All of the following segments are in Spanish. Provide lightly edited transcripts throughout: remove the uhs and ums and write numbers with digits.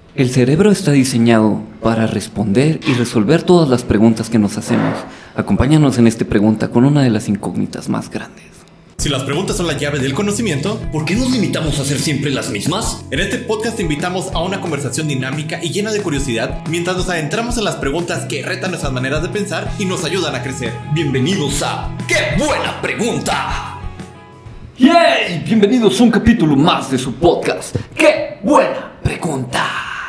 El cerebro está diseñado para responder y resolver todas las preguntas que nos hacemos. Acompáñanos en esta pregunta con una de las incógnitas más grandes. Si las preguntas son la llave del conocimiento, ¿por qué nos limitamos a hacer siempre las mismas? En este podcast te invitamos a una conversación dinámica y llena de curiosidad mientras nos adentramos en las preguntas que retan nuestras maneras de pensar y nos ayudan a crecer. Bienvenidos a ¡Qué buena pregunta! ¡Yay! Bienvenidos a un capítulo más de su podcast. ¡Qué buena pregunta!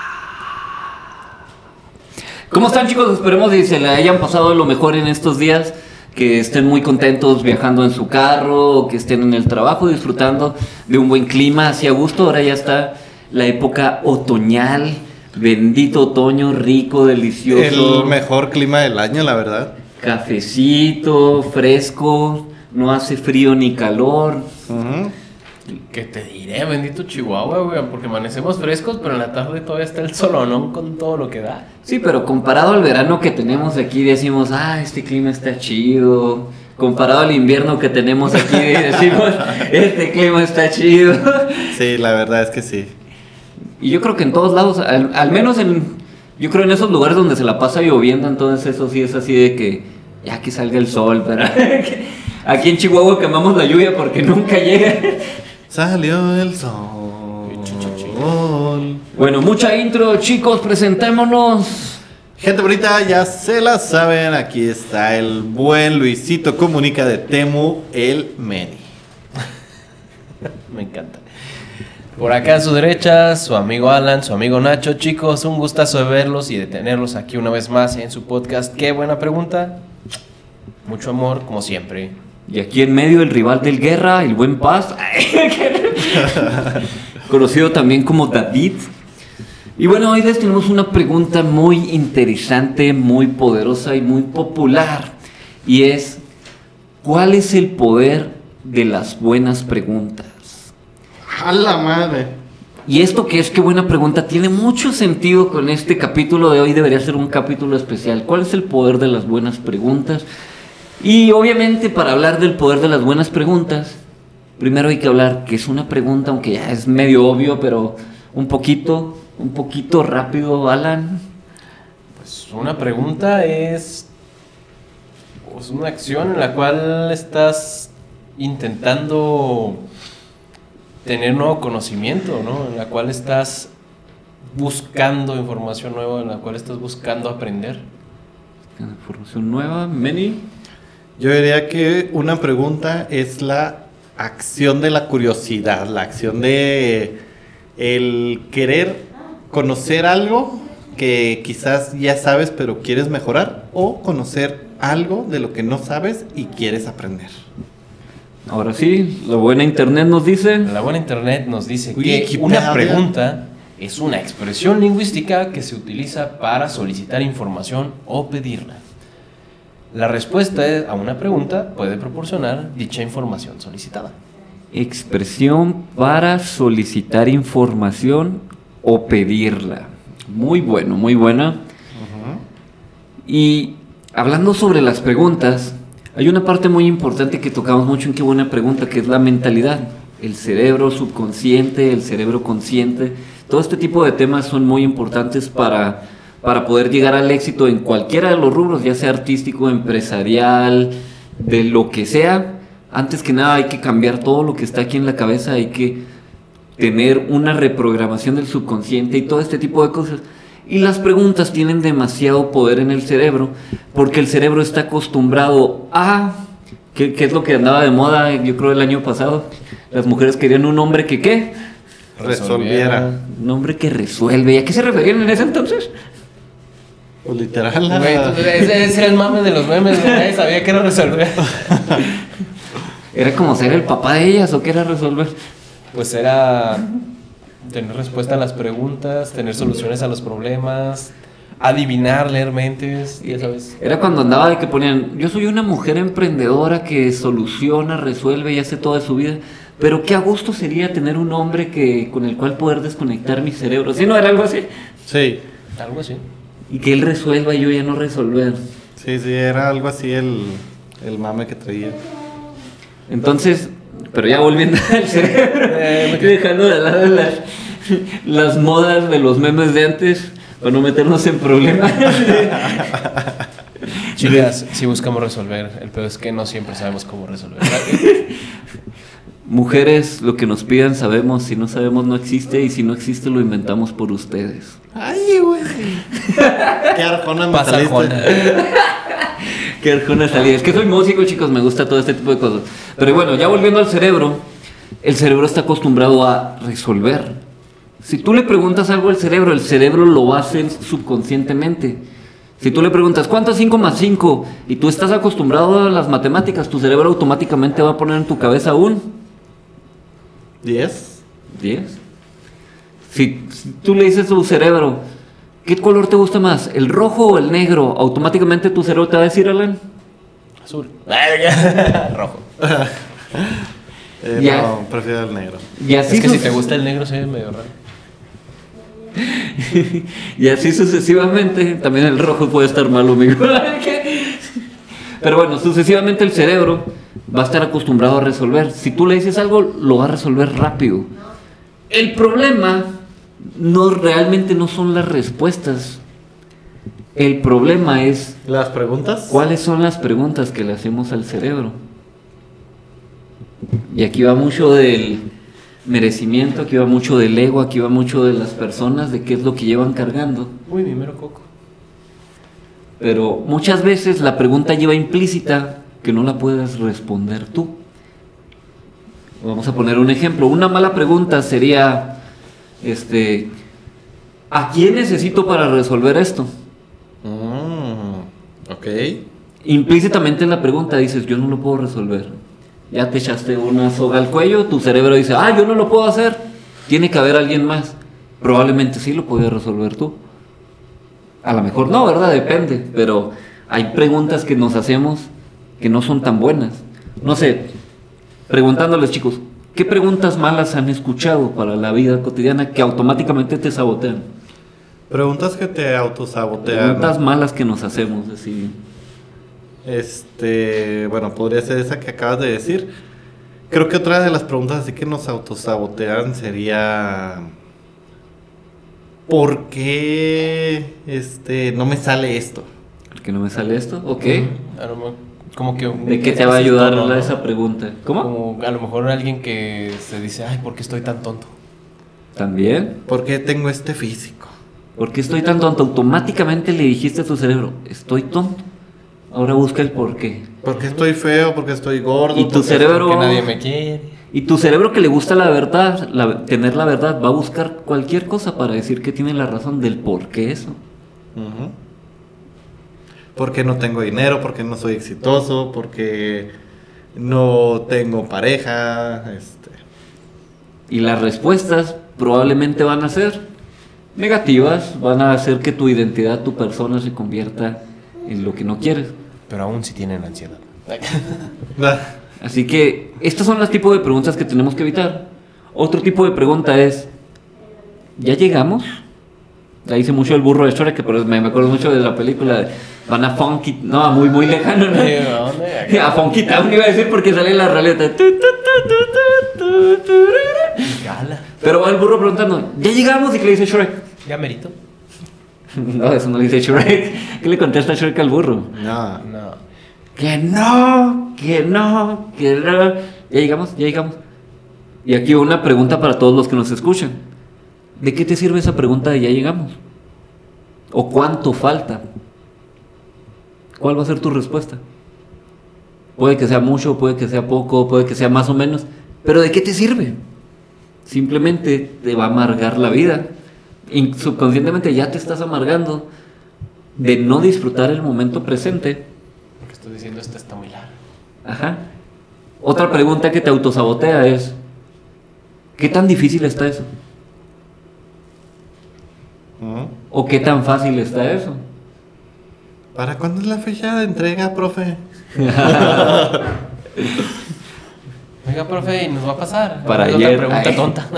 ¿Cómo están, chicos? Esperemos que se le hayan pasado lo mejor en estos días, que estén muy contentos viajando en su carro, que estén en el trabajo disfrutando de un buen clima, así a gusto. Ahora ya está la época otoñal, bendito otoño, rico, delicioso. El mejor clima del año, la verdad. Cafecito, fresco, no hace frío ni calor. ¿Qué te diré? Bendito Chihuahua, güey, porque amanecemos frescos, pero en la tarde todavía está el solonón con todo lo que da. Sí, pero comparado al verano que tenemos aquí, decimos, este clima está chido. Comparado al invierno que tenemos aquí, decimos, este clima está chido. Sí, la verdad es que sí. Y yo creo que en todos lados, al menos yo creo en esos lugares donde se la pasa lloviendo, entonces eso sí es así de que ya que salga el sol, pero aquí en Chihuahua quemamos la lluvia porque nunca llega. Salió el sol. Bueno, mucha intro, chicos, presentémonos. Gente bonita, ya se la saben, aquí está el buen Luisito Comunica de Temu, el Meni. Me encanta. Por acá a su derecha, su amigo Alan, su amigo Nacho. Chicos, un gustazo de verlos y de tenerlos aquí una vez más en su podcast. Qué buena pregunta. Mucho amor, como siempre. Y aquí en medio el rival del Guerra, el buen Paz, conocido también como David. Y bueno, hoy les tenemos una pregunta muy interesante, muy poderosa y muy popular. Y es, ¿cuál es el poder de las buenas preguntas? ¡A la madre! Y esto que es Qué buena pregunta tiene mucho sentido con este capítulo de hoy. Debería ser un capítulo especial. ¿Cuál es el poder de las buenas preguntas? Y obviamente para hablar del poder de las buenas preguntas, primero hay que hablar que es una pregunta, aunque ya es medio obvio, pero un poquito rápido, Alan. Pues una pregunta es pues una acción en la cual estás intentando tener nuevo conocimiento, ¿no? En la cual estás buscando información nueva, en la cual estás buscando aprender. Información nueva, Meni. Yo diría que una pregunta es la acción de la curiosidad, la acción de el querer conocer algo que quizás ya sabes pero quieres mejorar, o conocer algo de lo que no sabes y quieres aprender. Ahora sí, la buena internet nos dice. La buena internet nos dice que Wikipedia. una pregunta es una expresión lingüística que se utiliza para solicitar información o pedirla. La respuesta a una pregunta puede proporcionar dicha información solicitada. Expresión para solicitar información o pedirla. Muy bueno, muy buena. Y hablando sobre las preguntas, hay una parte muy importante que tocamos mucho en Qué buena pregunta, que es la mentalidad. El cerebro subconsciente, el cerebro consciente. Todo este tipo de temas son muy importantes para poder llegar al éxito en cualquiera de los rubros, ya sea artístico, empresarial, de lo que sea. Antes que nada hay que cambiar todo lo que está aquí en la cabeza, hay que tener una reprogramación del subconsciente y todo este tipo de cosas. Y las preguntas tienen demasiado poder en el cerebro, porque el cerebro está acostumbrado a... ¿Qué es lo que andaba de moda, yo creo, el año pasado? Las mujeres querían un hombre que, ¿qué? Resolviera. Un hombre que resuelve. ¿Y a qué se referían en ese entonces? Pues literal. Güey, ese era el mame de los memes, nadie sabía que era resolver. ¿Era como ser el papá de ellas o qué era resolver? Pues era tener respuesta a las preguntas, tener soluciones a los problemas, adivinar, leer mentes, ya sabes. Era cuando andaba de que ponían, yo soy una mujer emprendedora que soluciona, resuelve y hace toda su vida, pero qué a gusto sería tener un hombre con el cual poder desconectar mi cerebro. ¿Sí no era algo así? Sí. Algo así. Y que él resuelva y yo ya no resolver. Sí, era algo así el mame que traía. Entonces, pero ya volviendo al cerebro, dejando de lado las modas de los memes de antes para no meternos en problemas. Chicas, si buscamos resolver, el peor es que no siempre sabemos cómo resolver. Mujeres, lo que nos pidan sabemos, si no sabemos no existe y si no existe lo inventamos por ustedes. Ay, güey. Qué arjona me Pasajona. saliste. Qué arjona salida. Es que soy músico, chicos, me gusta todo este tipo de cosas. Pero bueno, ya volviendo al cerebro, el cerebro está acostumbrado a resolver. Si tú le preguntas algo al cerebro, el cerebro lo va a hacer subconscientemente. Si tú le preguntas, ¿cuánto es 5 más 5? Y tú estás acostumbrado a las matemáticas, tu cerebro automáticamente va a poner en tu cabeza un 10. 10. Si tú le dices a tu cerebro, ¿qué color te gusta más? ¿El rojo o el negro? Automáticamente tu cerebro te va a decir, Alan. Azul. Rojo. Ya. No, prefiero el negro. Y así Es que si te gusta el negro se ve medio raro. y así sucesivamente, también el rojo puede estar malo, amigo. Pero bueno, sucesivamente el cerebro va a estar acostumbrado a resolver. Si tú le dices algo, lo va a resolver rápido. El problema realmente no son las respuestas. El problema es ¿Las preguntas? cuáles son las preguntas que le hacemos al cerebro. Y aquí va mucho del merecimiento, aquí va mucho del ego, aquí va mucho de las personas, de qué es lo que llevan cargando. Uy, mi mero coco. Pero muchas veces la pregunta lleva implícita que no la puedes responder tú. Vamos a poner un ejemplo. Una mala pregunta sería, ¿a quién necesito para resolver esto? Ok. Implícitamente en la pregunta dices, yo no lo puedo resolver. Ya te echaste una soga al cuello, tu cerebro dice, yo no lo puedo hacer. Tiene que haber alguien más. Probablemente sí lo puedes resolver tú. A lo mejor no, ¿verdad? Depende. Pero hay preguntas que nos hacemos que no son tan buenas. No sé, preguntándoles, chicos, ¿qué preguntas malas han escuchado para la vida cotidiana que automáticamente te sabotean? Preguntas que te autosabotean. Preguntas malas que nos hacemos, así. Bueno, podría ser esa que acabas de decir. Creo que otra de las preguntas así que nos autosabotean sería ¿por qué no me sale esto? ¿Por qué no me sale esto? Ok. A lo mejor, como que ¿De qué te va a ayudar esa pregunta? ¿Cómo? Como a lo mejor alguien que se dice, ay, ¿por qué estoy tan tonto? También. ¿Por qué tengo este físico? ¿Por qué estoy tan tonto? Automáticamente le dijiste a tu cerebro, estoy tonto. Ahora busca el por qué. ¿Por qué estoy feo? ¿Por qué estoy gordo? Y tu ¿Por qué- cerebro... Porque nadie me quiere. Y tu cerebro que le gusta la verdad, tener la verdad, va a buscar cualquier cosa para decir que tiene la razón del por qué eso. Ujú. ¿Por qué no tengo dinero? ¿Por qué no soy exitoso? ¿Por qué no tengo pareja? Y las respuestas probablemente van a ser negativas, van a hacer que tu identidad, tu persona se convierta en lo que no quieres. Pero aún si tienen ansiedad. Así que estos son los tipos de preguntas que tenemos que evitar. Otro tipo de pregunta es, ¿ya llegamos? La hice mucho el burro de Shrek, que me acuerdo mucho de la película de van a Funky, no, muy lejano, ¿no? A Funky Town iba a decir porque sale la raleta. Pero va el burro preguntando, ¿ya llegamos? ¿Y qué le dice Shrek? ¿Ya merito? No, eso no le dice Shrek. ¿Qué le contesta Shrek al burro? No. No. Que no. Ya llegamos. Y aquí una pregunta para todos los que nos escuchan. ¿De qué te sirve esa pregunta de ya llegamos? ¿O cuánto falta? ¿Cuál va a ser tu respuesta? Puede que sea mucho, puede que sea poco, puede que sea más o menos. ¿Pero de qué te sirve? Simplemente te va a amargar la vida. Y subconscientemente ya te estás amargando de no disfrutar el momento presente. Lo que estoy diciendo está muy largo. Ajá. Otra pregunta que te autosabotea es, ¿qué tan difícil está eso? Ujú. ¿O qué tan fácil está eso? ¿Para cuándo es la fecha de entrega, profe? Oiga, profe, ¿y nos va a pasar? Para Otra ayer. pregunta Ay. tonta.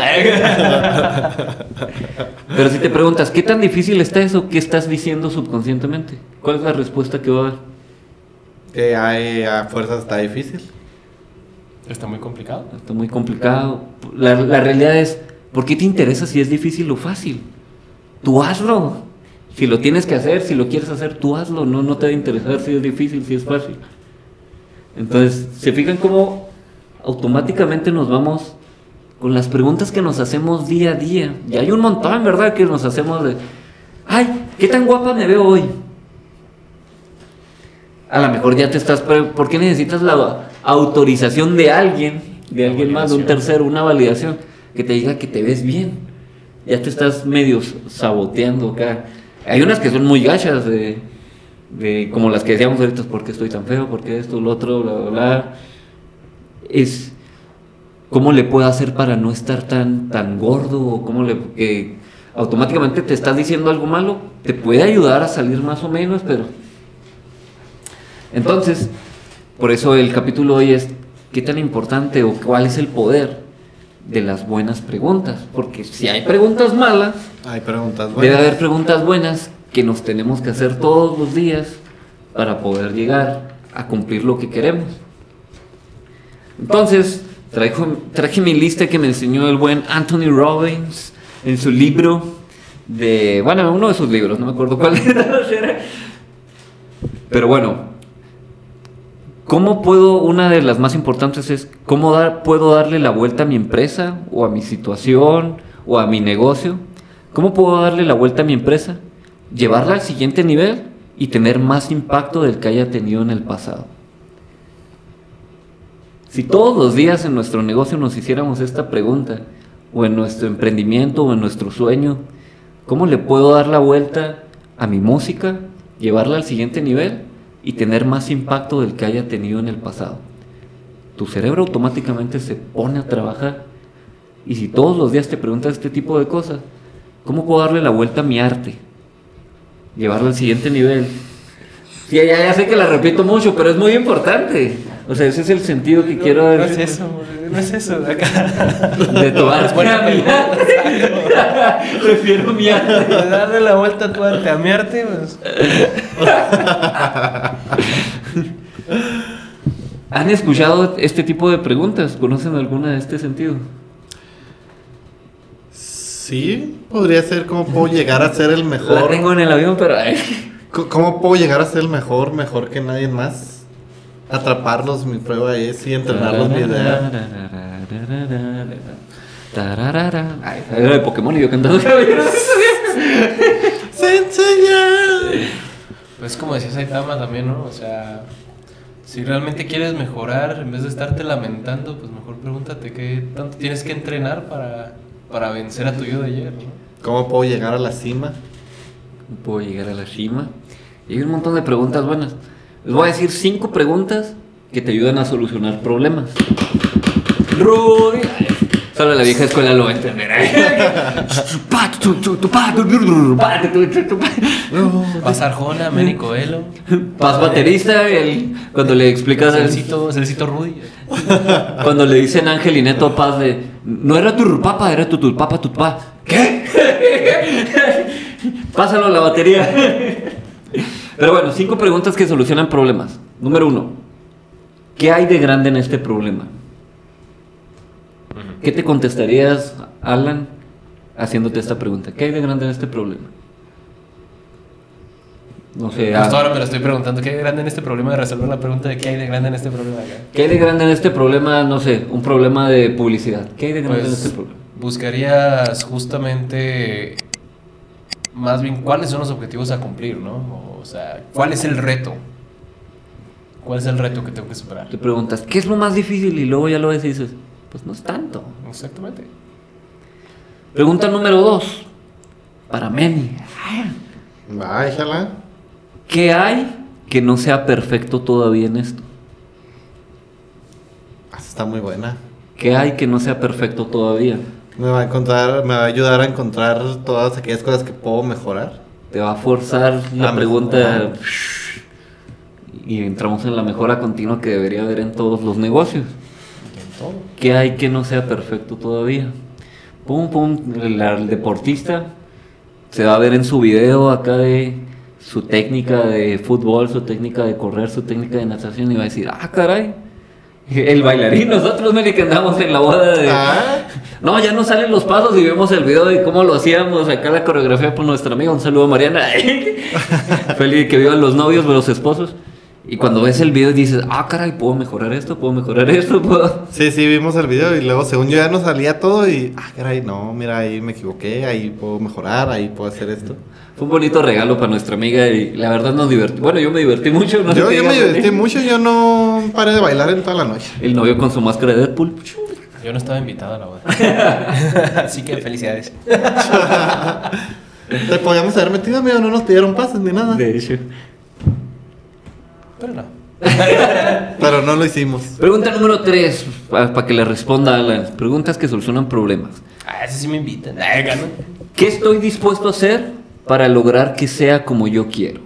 Pero si te preguntas, ¿qué tan difícil está eso? ¿Qué estás diciendo subconscientemente? ¿Cuál es la respuesta que va a haber? Que a fuerzas está difícil. Está muy complicado. Está muy complicado. La realidad es, ¿Por qué te interesa si es difícil o fácil? Tú hazlo. Si lo tienes que hacer, si lo quieres hacer, tú hazlo. No te va a interesar si es difícil, si es fácil. Entonces, ¿se fijan cómo automáticamente nos vamos con las preguntas que nos hacemos día a día? Y hay un montón, ¿verdad? Que nos hacemos de, ay, ¿qué tan guapa me veo hoy? A lo mejor ya te estás... ¿Por qué necesitas la autorización de alguien más, de un tercero, una validación, que te diga que te ves bien? Ya te estás medio saboteando acá. Hay unas que son muy gachas, como las que decíamos ahorita, ¿por qué estoy tan feo? ¿Por qué esto, lo otro, bla, bla, bla? Es... ¿Cómo le puedo hacer para no estar tan gordo? ¿O que automáticamente te estás diciendo algo malo? Te puede ayudar a salir más o menos, pero... Entonces, por eso el capítulo hoy es ¿qué tan importante o cuál es el poder de las buenas preguntas? Porque si hay preguntas malas, hay preguntas buenas. Debe haber preguntas buenas que nos tenemos que hacer todos los días para poder llegar a cumplir lo que queremos. Entonces, traje mi lista que me enseñó el buen Anthony Robbins en su libro uno de sus libros, no me acuerdo cuál era. Pero bueno, una de las más importantes es cómo puedo darle la vuelta a mi empresa o a mi situación o a mi negocio. ¿Cómo puedo darle la vuelta a mi empresa? Llevarla al siguiente nivel y tener más impacto del que haya tenido en el pasado. Si todos los días en nuestro negocio nos hiciéramos esta pregunta, o en nuestro emprendimiento o en nuestro sueño, ¿cómo le puedo dar la vuelta a mi música, llevarla al siguiente nivel y tener más impacto del que haya tenido en el pasado? Tu cerebro automáticamente se pone a trabajar. Y si todos los días te preguntas este tipo de cosas, ¿cómo puedo darle la vuelta a mi arte? Llevarlo al siguiente nivel. Sí, ya sé que la repito mucho, pero es muy importante. O sea, ese es el sentido que quiero dar. No es eso de acá. De tomar mi arte. Prefiero mi arte. De darle la vuelta a tu arte, a mi arte, pues. ¿Han escuchado este tipo de preguntas? ¿Conocen alguna de este sentido? Sí, podría ser cómo puedo llegar a ser el mejor. La tengo en el avión, pero... ¿Cómo puedo llegar a ser el mejor que nadie más? Atraparlos, mi prueba es, y entrenarlos, mi idea. Ay, era de Pokémon y yo cantando. Pues como decía Saitama también, ¿no? O sea, si realmente quieres mejorar, en vez de estarte lamentando, pues mejor pregúntate qué tanto tienes que entrenar para vencer a tu yo de ayer, ¿no? ¿Cómo puedo llegar a la cima? ¿Cómo puedo llegar a la cima? Y hay un montón de preguntas buenas. Les voy a decir 5 preguntas que te ayudan a solucionar problemas. Rudy. Solo la vieja escuela lo va a entender. Paz Arjona, Manny Coelho. Paz baterista, cuando le explicas... Celcito Rudy. Cuando le dicen Ángel y Neto a Paz de... No era tu papa, era tu papa. ¿Qué? Pásalo a la batería. Pero bueno, 5 preguntas que solucionan problemas. Número 1. ¿Qué hay de grande en este problema? ¿Qué te contestarías, Alan, haciéndote esta pregunta? ¿Qué hay de grande en este problema? No sé. Hasta ahora me lo estoy preguntando. ¿Qué hay de grande en este problema? De resolver la pregunta de qué hay de grande en este problema acá. ¿Qué hay de grande en este problema? No sé, un problema de publicidad. ¿Qué hay de grande en este problema? Buscarías justamente... Más bien, ¿cuáles son los objetivos a cumplir, no? O sea, ¿cuál es el reto? ¿Cuál es el reto que tengo que superar? Te preguntas, ¿qué es lo más difícil? Y luego ya lo ves y dices, pues no es tanto. Exactamente. Pregunta número 2. Para Manny. Bájala. ¿Qué hay que no sea perfecto todavía en esto? Está muy buena. ¿Qué hay que no sea perfecto todavía? Me va a ayudar a encontrar todas aquellas cosas que puedo mejorar. Te va a forzar la pregunta y entramos en la mejora continua que debería haber en todos los negocios. En todo. ¿Qué hay que no sea perfecto todavía? El deportista se va a ver en su video acá de su técnica de fútbol, su técnica de correr, su técnica de natación y va a decir, caray, El bailarín, nosotros, Meli, que andamos en la boda de... No, ya no salen los pasos y vemos el video de cómo lo hacíamos, acá la coreografía por nuestra amiga, un saludo a Mariana. Feliz que vivan los novios, los esposos. Y cuando ves el video dices, caray, puedo mejorar esto, puedo... Sí, vimos el video y luego según yo ya nos salía todo y, caray, no, mira, ahí me equivoqué, ahí puedo mejorar, ahí puedo hacer esto. Fue un bonito regalo para nuestra amiga y la verdad nos divertimos. Bueno, yo me divertí mucho. No yo me divertí mucho, yo no paré de bailar en toda la noche. El novio con su máscara de Deadpool. Yo no estaba invitado a la boda. Así que felicidades. Te podíamos haber metido, amigo, no nos pidieron pases ni nada. De hecho. Pero no. Pero no lo hicimos. Pregunta número 3, para que le responda a las preguntas que solucionan problemas. Ese sí me invitan. ¿Qué estoy dispuesto a hacer para lograr que sea como yo quiero?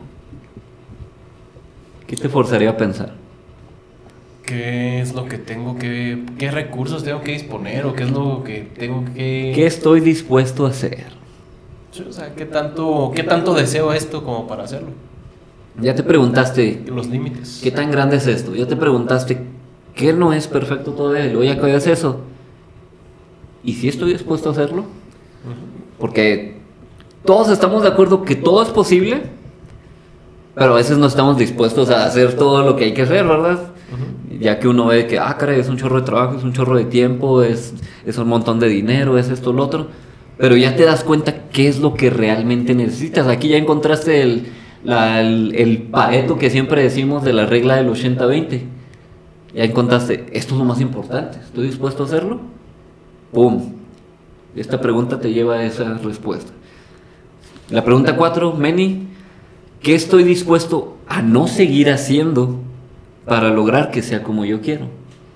¿Qué te forzaría a pensar? ¿Qué es lo que tengo que... ¿Qué recursos tengo que disponer? ¿O qué es lo que tengo que... ¿Qué estoy dispuesto a hacer? O sea, ¿qué tanto deseo esto como para hacerlo? Ya te preguntaste... Los límites. ¿Qué tan grande es esto? Ya te preguntaste... ¿Qué no es perfecto todavía? Y luego ya que hagas eso... ¿Y si estoy dispuesto a hacerlo? Porque... Todos estamos de acuerdo que todo es posible... Pero a veces no estamos dispuestos a hacer todo lo que hay que hacer, ¿verdad? Ya que uno ve que, caray, es un chorro de trabajo, es un chorro de tiempo, es un montón de dinero, es esto, lo otro. Pero ya te das cuenta qué es lo que realmente necesitas. Aquí ya encontraste el Pareto que siempre decimos de la regla del 80-20. Ya encontraste, esto es lo más importante, ¿estoy dispuesto a hacerlo? ¡Pum! Esta pregunta te lleva a esa respuesta. La pregunta 4, Meni, ¿qué estoy dispuesto a no seguir haciendo para lograr que sea como yo quiero?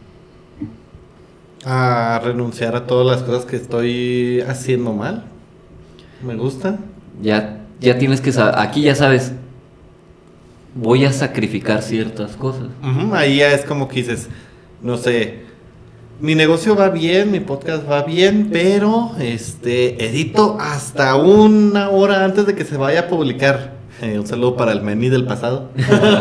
A renunciar a todas las cosas que estoy haciendo mal. Me gusta. Ya tienes que saber, aquí ya sabes, voy a sacrificar ciertas cosas. Ahí ya es como que dices, no sé, mi negocio va bien, mi podcast va bien, pero edito hasta 1 hora antes de que se vaya a publicar. Un saludo para el Meni del pasado.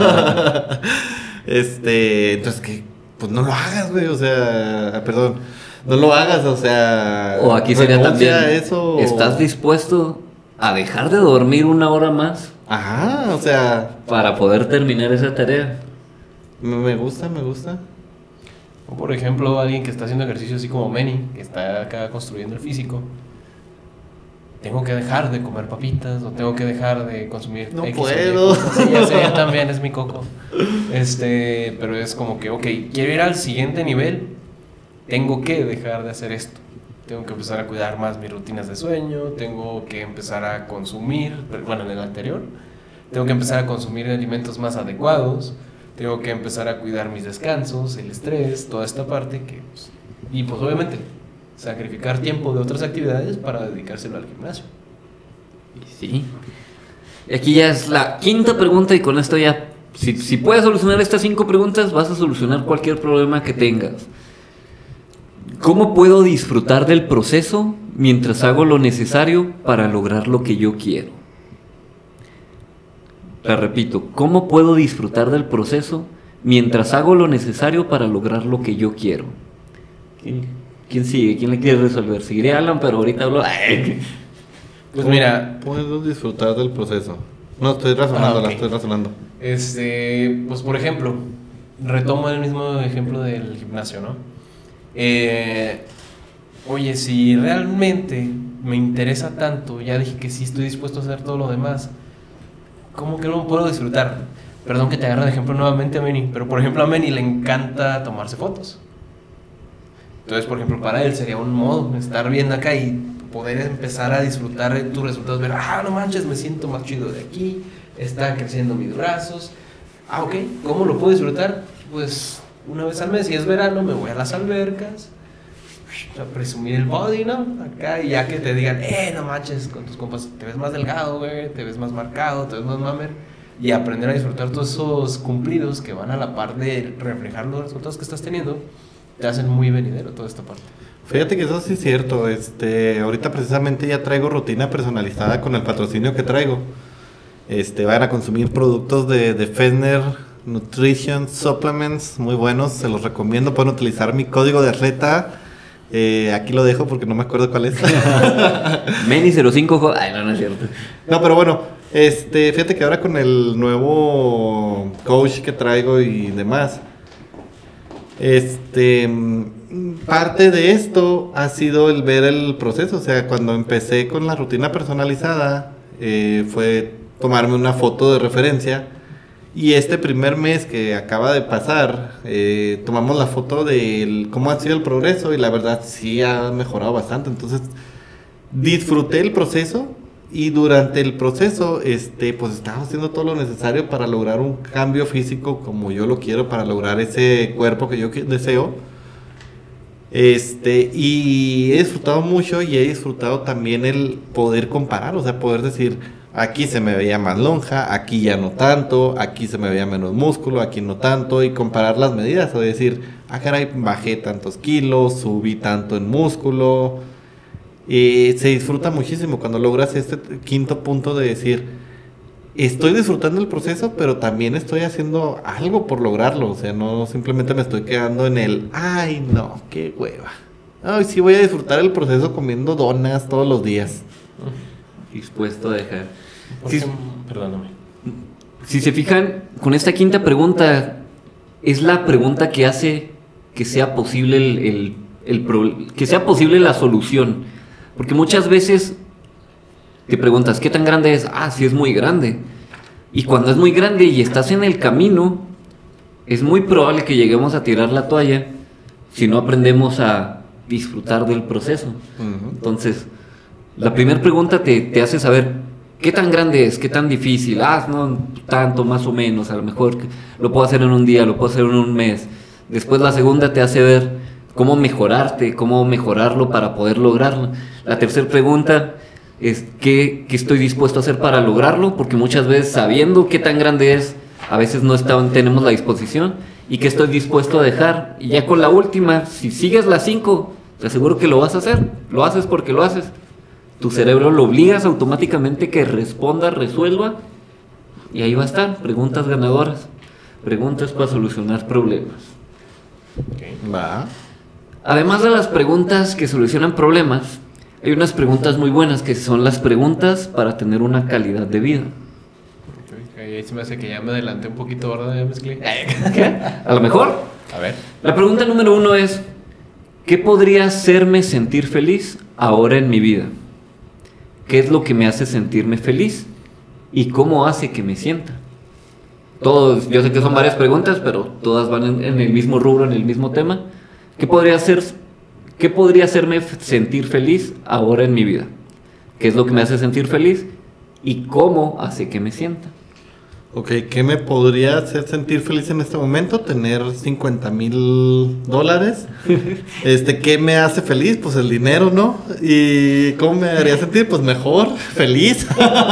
Entonces que pues no lo hagas, güey, o sea, perdón, no lo hagas, o sea, o aquí sería también eso. ¿Estás dispuesto a dejar de dormir 1 hora más? Ajá, o sea, para poder terminar esa tarea. Me gusta. O por ejemplo, alguien que está haciendo ejercicio así como Manny, que está acá construyendo el físico. Tengo que dejar de comer papitas, o tengo que dejar de consumir... No puedo. Sí, ya sé, también es mi coco. Pero es como que, ok, quiero ir al siguiente nivel, tengo que dejar de hacer esto. Tengo que empezar a cuidar más mis rutinas de sueño, tengo que empezar a consumir, bueno, en el anterior, tengo que empezar a consumir alimentos más adecuados, tengo que empezar a cuidar mis descansos, el estrés, toda esta parte que... y pues obviamente... sacrificar tiempo de otras actividades para dedicárselo al gimnasio. Sí. Aquí ya es la 5ª pregunta y con esto ya, si puedes solucionar estas 5 preguntas, vas a solucionar cualquier problema que tengas. ¿Cómo puedo disfrutar del proceso mientras hago lo necesario para lograr lo que yo quiero? La repito, ¿cómo puedo disfrutar del proceso mientras hago lo necesario para lograr lo que yo quiero? ¿Quién sigue? ¿Quién le quiere resolver? Seguiré a Alan, pero ahorita hablo... Pues mira... puedo disfrutar del proceso. No, estoy razonando, okay. La estoy razonando. Pues por ejemplo, retomo el mismo ejemplo del gimnasio, ¿no? Oye, si realmente me interesa tanto, ya dije que sí estoy dispuesto a hacer todo lo demás, ¿cómo que no puedo disfrutar? Perdón que te agarre de ejemplo nuevamente a Manny, pero por ejemplo a Manny le encanta tomarse fotos. Entonces, por ejemplo, para él sería un modo estar viendo acá y poder empezar a disfrutar tus resultados, ver, no manches, me siento más chido de aquí, están creciendo mis brazos. Ok, ¿cómo lo puedo disfrutar? Pues una vez al mes, si es verano, me voy a las albercas, a presumir el body, ¿no? Acá, y ya que te digan, no manches, con tus compas, te ves más delgado, güey, te ves más marcado, te ves más mamer, y aprender a disfrutar todos esos cumplidos que van a la par de reflejar los resultados que estás teniendo, te hacen muy venidero toda esta parte. Fíjate que eso sí es cierto. Ahorita precisamente ya traigo rutina personalizada con el patrocinio que traigo. Van a consumir productos de Fenner Nutrition Supplements, muy buenos, se los recomiendo. Pueden utilizar mi código de RETA. Aquí lo dejo porque no me acuerdo cuál es. Meni05. Ay, no es cierto. No, pero bueno, fíjate que ahora con el nuevo coach que traigo y demás, parte de esto ha sido el ver el proceso. O sea, cuando empecé con la rutina personalizada, fue tomarme una foto de referencia. Y este primer mes que acaba de pasar, tomamos la foto de cómo ha sido el progreso y la verdad sí ha mejorado bastante. Entonces disfruté el proceso y durante el proceso pues estaba haciendo todo lo necesario para lograr un cambio físico como yo lo quiero, para lograr ese cuerpo que yo deseo. Y he disfrutado mucho y he disfrutado también el poder comparar, o sea, poder decir, aquí se me veía más lonja, aquí ya no tanto, aquí se me veía menos músculo, aquí no tanto, y comparar las medidas, o decir, caray, bajé tantos kilos, subí tanto en músculo. Se disfruta muchísimo cuando logras este quinto punto de decir, estoy disfrutando el proceso, pero también estoy haciendo algo por lograrlo. O sea, no simplemente me estoy quedando en el, ay no, qué hueva. Ay, sí voy a disfrutar el proceso comiendo donas todos los días. Dispuesto a dejar. Sí, perdóname. Si se fijan, con esta quinta pregunta, es la pregunta que hace que sea posible que sea posible la solución. Porque muchas veces te preguntas, ¿qué tan grande es? Sí es muy grande. Y cuando es muy grande y estás en el camino, es muy probable que lleguemos a tirar la toalla si no aprendemos a disfrutar del proceso. Entonces, la primera pregunta te hace saber qué tan grande es, qué tan difícil. No tanto, más o menos. A lo mejor lo puedo hacer en un día, lo puedo hacer en un mes. Después la segunda te hace ver cómo mejorarte, cómo mejorarlo para poder lograrlo. La tercera pregunta es ¿qué estoy dispuesto a hacer para lograrlo? Porque muchas veces sabiendo qué tan grande es, a veces no tenemos la disposición. ¿Y qué estoy dispuesto a dejar? Y ya con la última, si sigues las 5, te aseguro que lo vas a hacer. Lo haces porque lo haces. Tu cerebro lo obligas automáticamente que responda, resuelva, y ahí va a estar. Preguntas ganadoras. Preguntas para solucionar problemas. Okay. Va. Además de las preguntas que solucionan problemas, hay unas preguntas muy buenas que son las preguntas para tener una calidad de vida. Ahí se me hace que ya me adelanté un poquito, ¿verdad? Ya mezclé. ¿Qué? A lo mejor. A ver. La pregunta número 1 es, ¿qué podría hacerme sentir feliz ahora en mi vida? ¿Qué es lo que me hace sentirme feliz? ¿Y cómo hace que me sienta? Todos, yo sé que son varias preguntas, pero todas van en el mismo rubro, en el mismo tema. ¿Qué podría hacerme sentir feliz ahora en mi vida? ¿Qué es lo que me hace sentir feliz? ¿Y cómo hace que me sienta? Ok, ¿qué me podría hacer sentir feliz en este momento? Tener $50,000. ¿Qué me hace feliz? Pues el dinero, ¿no? ¿Y cómo me haría sentir? Pues mejor, feliz.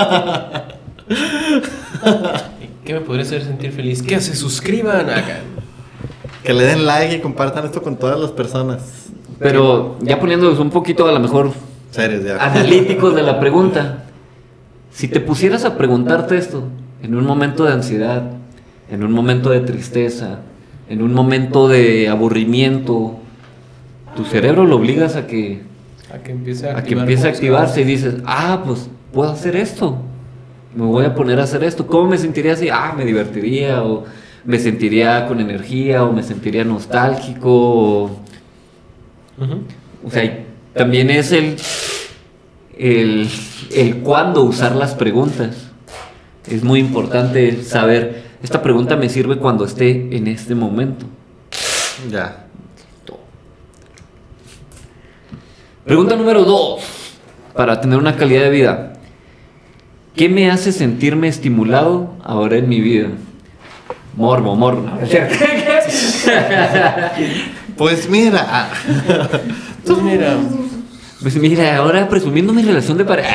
¿Qué me podría hacer sentir feliz? Que se suscriban acá. Que le den like y compartan esto con todas las personas. Pero ya poniéndonos un poquito a lo mejor Serios ya. analíticos de la pregunta, si te pusieras a preguntarte esto en un momento de ansiedad, en un momento de tristeza, en un momento de aburrimiento, tu cerebro lo obligas a que empiece a activarse y dices, pues puedo hacer esto, me voy a poner a hacer esto. ¿Cómo me sentiría así? Me divertiría, o me sentiría con energía, o me sentiría nostálgico, o sea, también es el cuándo usar las preguntas. Es muy importante saber, esta pregunta me sirve cuando esté en este momento. Ya. Pregunta número 2, para tener una calidad de vida. ¿Qué me hace sentirme estimulado ahora en mi vida? Morbo. Pues mira. Pues mira, ahora presumiendo mi relación de pareja.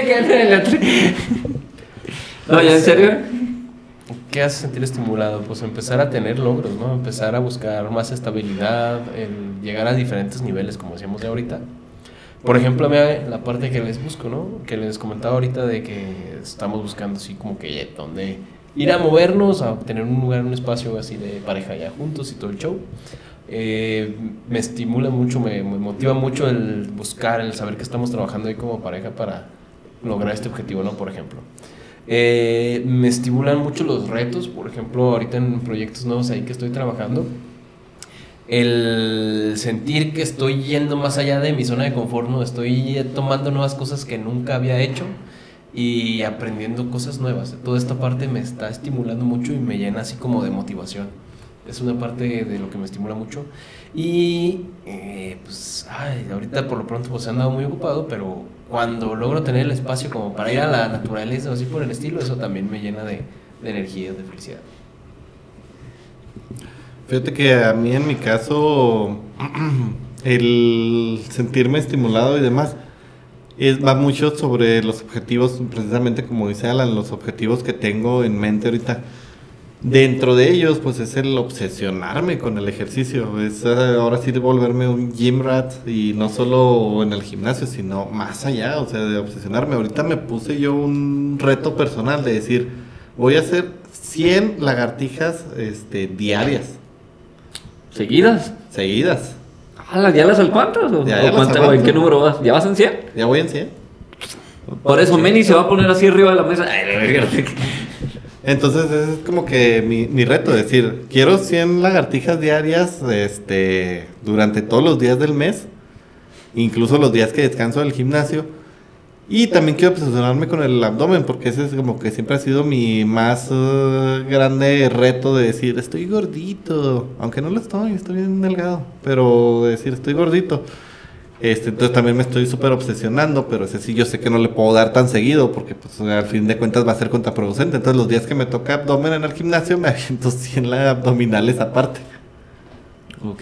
No, ya en serio. ¿Qué hace sentir estimulado? Pues empezar a tener logros, ¿no? Empezar a buscar más estabilidad, llegar a diferentes niveles, como decíamos de ahorita. Por ejemplo, la parte que les busco, ¿no? Que les comentaba ahorita de que estamos buscando así como que donde ir a movernos, a tener un lugar, un espacio así de pareja ya juntos y todo el show. Me estimula mucho, me motiva mucho el buscar, el saber que estamos trabajando ahí como pareja para lograr este objetivo, ¿no? Por ejemplo. Me estimulan mucho los retos, por ejemplo, ahorita en proyectos nuevos ahí que estoy trabajando. El sentir que estoy yendo más allá de mi zona de confort, ¿no? Estoy tomando nuevas cosas que nunca había hecho y aprendiendo cosas nuevas. Toda esta parte me está estimulando mucho y me llena así como de motivación. Es una parte de lo que me estimula mucho. Y pues ahorita por lo pronto pues he andado muy ocupado, pero cuando logro tener el espacio como para ir a la naturaleza o así por el estilo, eso también me llena de energía, de felicidad. Fíjate que a mí en mi caso el sentirme estimulado y demás va mucho sobre los objetivos, precisamente como dice Alan, los objetivos que tengo en mente ahorita. Dentro de ellos pues es el obsesionarme con el ejercicio, es ahora sí de volverme un gym rat, y no solo en el gimnasio sino más allá, o sea, de obsesionarme. Ahorita me puse yo un reto personal de decir, voy a hacer 100 lagartijas diarias. ¿Seguidas? Seguidas. ¿Ya las cuántas? ¿O en qué número vas? ¿Ya vas en 100? Ya voy en 100. Por eso Meni se va a poner así arriba de la mesa. Entonces es como que mi reto, es decir, quiero 100 lagartijas diarias durante todos los días del mes, incluso los días que descanso del gimnasio. Y también quiero obsesionarme con el abdomen, porque ese es como que siempre ha sido mi más grande reto, de decir, estoy gordito, aunque no lo estoy bien delgado, pero decir, estoy gordito. Entonces también me estoy súper obsesionando, pero ese sí yo sé que no le puedo dar tan seguido, porque pues al fin de cuentas va a ser contraproducente. Entonces los días que me toca abdomen en el gimnasio me aviento 100 abdominales aparte. Ok.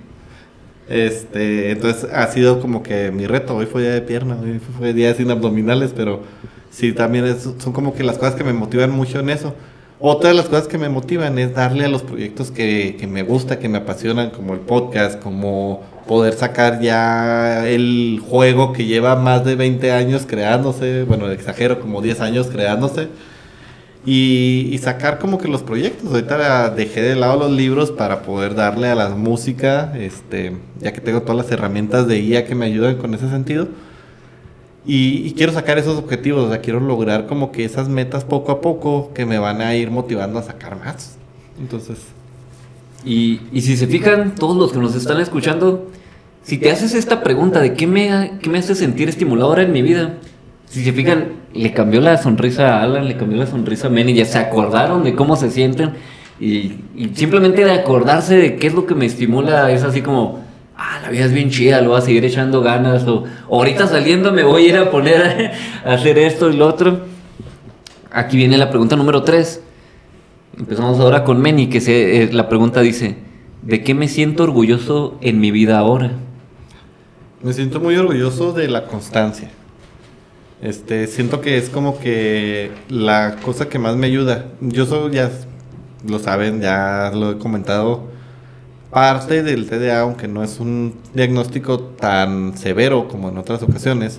Entonces ha sido como que mi reto. Hoy fue día de pierna, hoy fue día sin abdominales, pero sí, también son como que las cosas que me motivan mucho en eso. Otra de las cosas que me motivan es darle a los proyectos que me gusta, que me apasionan, como el podcast, como poder sacar ya el juego que lleva más de 20 años creándose, bueno, exagero, como 10 años creándose, y sacar como que los proyectos. Ahorita dejé de lado los libros para poder darle a la música, ya que tengo todas las herramientas de IA que me ayudan con ese sentido. Y quiero sacar esos objetivos, o sea, quiero lograr como que esas metas poco a poco que me van a ir motivando a sacar más. Entonces... Y si se fijan, todos los que nos están escuchando, si te haces esta pregunta de qué me hace sentir estimulado ahora en mi vida, si se fijan, le cambió la sonrisa a Alan, le cambió la sonrisa a Meni, ya se acordaron de cómo se sienten, y simplemente de acordarse de qué es lo que me estimula es así como... la vida es bien chida, lo voy a seguir echando ganas, o ahorita saliendo me voy a ir a poner a hacer esto y lo otro. Aquí viene la pregunta número 3. Empezamos ahora con Meni, que la pregunta dice, ¿de qué me siento orgulloso en mi vida ahora? Me siento muy orgulloso de la constancia. Siento que es como que la cosa que más me ayuda. Yo soy, ya lo saben, ya lo he comentado, parte del TDA, aunque no es un diagnóstico tan severo como en otras ocasiones.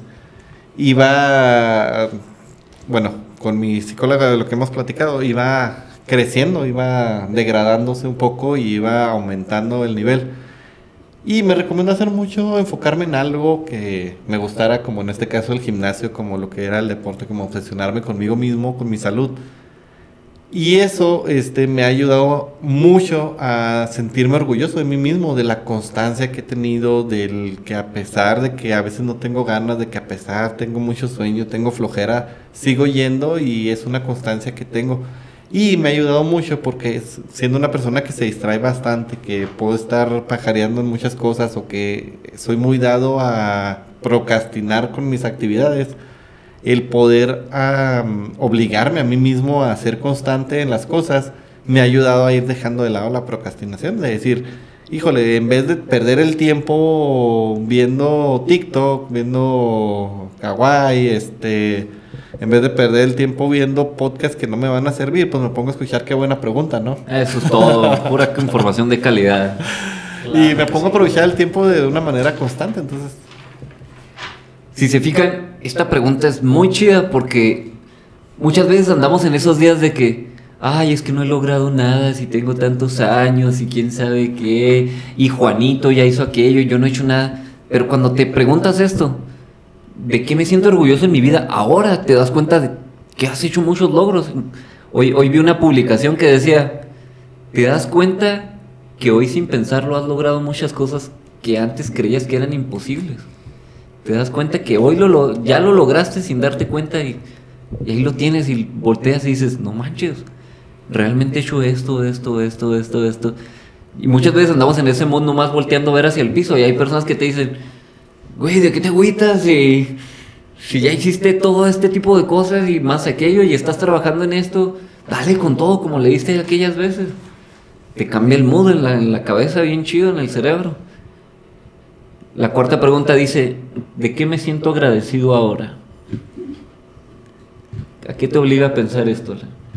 Bueno, con mi psicóloga, de lo que hemos platicado, iba creciendo, iba degradándose un poco y iba aumentando el nivel. Y me recomendó hacer mucho, enfocarme en algo que me gustara, como en este caso el gimnasio, como lo que era el deporte, como obsesionarme conmigo mismo, con mi salud. Y eso me ha ayudado mucho a sentirme orgulloso de mí mismo, de la constancia que he tenido, del que a pesar de que a veces no tengo ganas, de que a pesar tengo mucho sueño, tengo flojera, sigo yendo, y es una constancia que tengo. Y me ha ayudado mucho porque siendo una persona que se distrae bastante, que puedo estar pajareando en muchas cosas, o que soy muy dado a procrastinar con mis actividades, el poder obligarme a mí mismo a ser constante en las cosas me ha ayudado a ir dejando de lado la procrastinación, de decir, híjole, en vez de perder el tiempo viendo TikTok, viendo Kawaii, en vez de perder el tiempo viendo podcasts que no me van a servir, pues me pongo a escuchar Qué Buena Pregunta, ¿no? Eso es todo, pura información de calidad. Y me pongo a aprovechar el tiempo de una manera constante, entonces... Si se fijan, esta pregunta es muy chida porque muchas veces andamos en esos días de que, ay, es que no he logrado nada, si tengo tantos años y quién sabe qué, y Juanito ya hizo aquello y yo no he hecho nada. Pero cuando te preguntas esto, ¿de qué me siento orgulloso en mi vida? Ahora te das cuenta de que has hecho muchos logros. Hoy vi una publicación que decía, te das cuenta que hoy sin pensarlo has logrado muchas cosas que antes creías que eran imposibles. Te das cuenta que hoy ya lo lograste sin darte cuenta y ahí lo tienes y volteas y dices, no manches, realmente he hecho esto. Y muchas veces andamos en ese mood nomás volteando a ver hacia el piso y hay personas que te dicen, güey, ¿de qué te agüitas? Si ya hiciste todo este tipo de cosas y más aquello y estás trabajando en esto, dale con todo como le diste aquellas veces. Te cambia el mood en la cabeza bien chido, en el cerebro. La cuarta pregunta dice, ¿de qué me siento agradecido ahora? ¿A qué te obliga a pensar esto?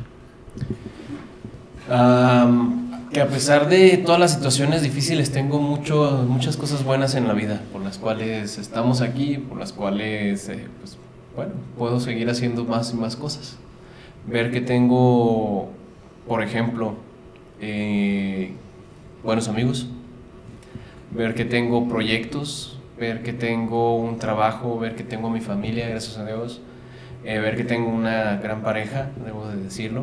Que a pesar de todas las situaciones difíciles tengo muchas cosas buenas en la vida por las cuales estamos aquí, por las cuales pues, bueno, puedo seguir haciendo más y más cosas. Ver que tengo, por ejemplo, buenos amigos, ver que tengo proyectos, ver que tengo un trabajo, ver que tengo mi familia, gracias a Dios, ver que tengo una gran pareja, debo de decirlo,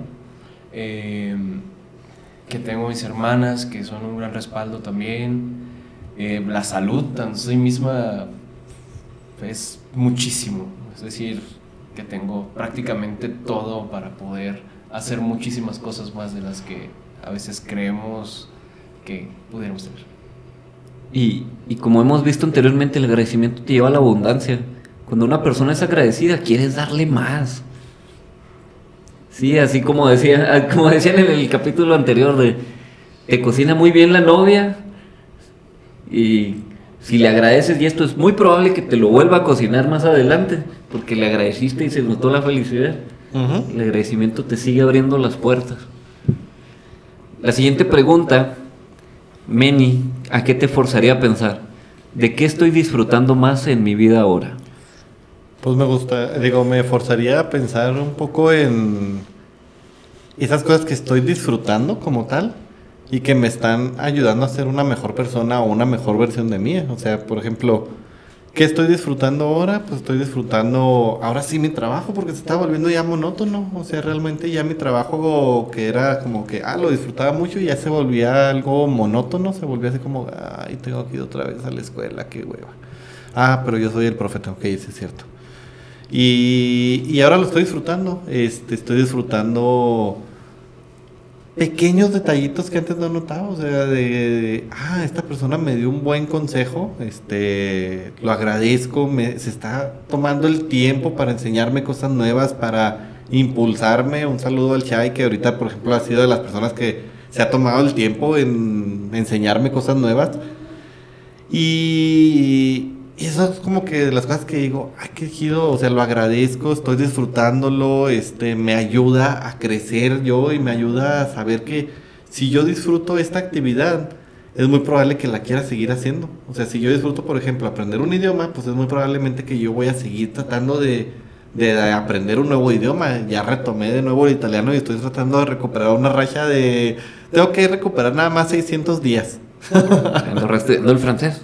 que tengo mis hermanas que son un gran respaldo también, la salud en sí misma es muchísimo, es decir, que tengo prácticamente todo para poder hacer muchísimas cosas más de las que a veces creemos que pudiéramos tener. Y como hemos visto anteriormente, el agradecimiento te lleva a la abundancia. Cuando una persona es agradecida, quieres darle más. Sí, así como decían en el capítulo anterior de te cocina muy bien la novia y si le agradeces, y esto es muy probable que te lo vuelva a cocinar más adelante, porque le agradeciste y se notó la felicidad. El agradecimiento te sigue abriendo las puertas. La siguiente pregunta, Meni, ¿a qué te forzaría a pensar? ¿De qué estoy disfrutando más en mi vida ahora? Pues me forzaría a pensar un poco en esas cosas que estoy disfrutando como tal y que me están ayudando a ser una mejor persona o una mejor versión de mí. O sea, por ejemplo, ¿qué estoy disfrutando ahora? Pues estoy disfrutando ahora sí mi trabajo porque se está volviendo ya monótono. O sea, realmente ya mi trabajo que era como que, lo disfrutaba mucho y ya se volvía algo monótono, se volvía así como, tengo que ir otra vez a la escuela, qué hueva. Pero yo soy el profe, tengo que ir, sí es cierto. Y ahora lo estoy disfrutando, estoy disfrutando pequeños detallitos que antes no notaba, o sea, esta persona me dio un buen consejo, lo agradezco, se está tomando el tiempo para enseñarme cosas nuevas, para impulsarme. Un saludo al Chai, que ahorita, por ejemplo, ha sido de las personas que se ha tomado el tiempo en enseñarme cosas nuevas. Y eso es como que de las cosas que digo, qué chido, o sea, lo agradezco, estoy disfrutándolo, me ayuda a crecer yo y me ayuda a saber que si yo disfruto esta actividad, es muy probable que la quiera seguir haciendo. O sea, si yo disfruto, por ejemplo, aprender un idioma, pues es muy probablemente que yo voy a seguir tratando de aprender un nuevo idioma. Ya retomé de nuevo el italiano y estoy tratando de recuperar una racha tengo que recuperar nada más 600 días. ¿No el francés?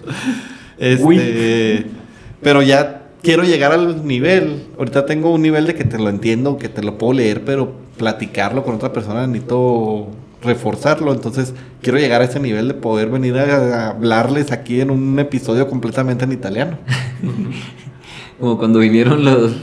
Pero ya quiero llegar al nivel. Ahorita tengo un nivel de que te lo entiendo, que te lo puedo leer, pero platicarlo con otra persona necesito reforzarlo. Entonces quiero llegar a ese nivel de poder venir a hablarles aquí en un episodio completamente en italiano. Como cuando vinieron los